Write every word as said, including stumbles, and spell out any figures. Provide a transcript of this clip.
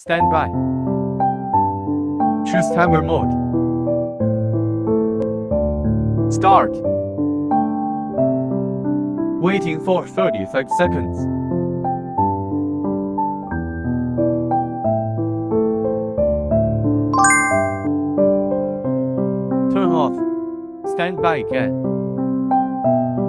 Stand by. Choose timer mode. Start. Waiting for thirty-five seconds. Turn off. Stand by again.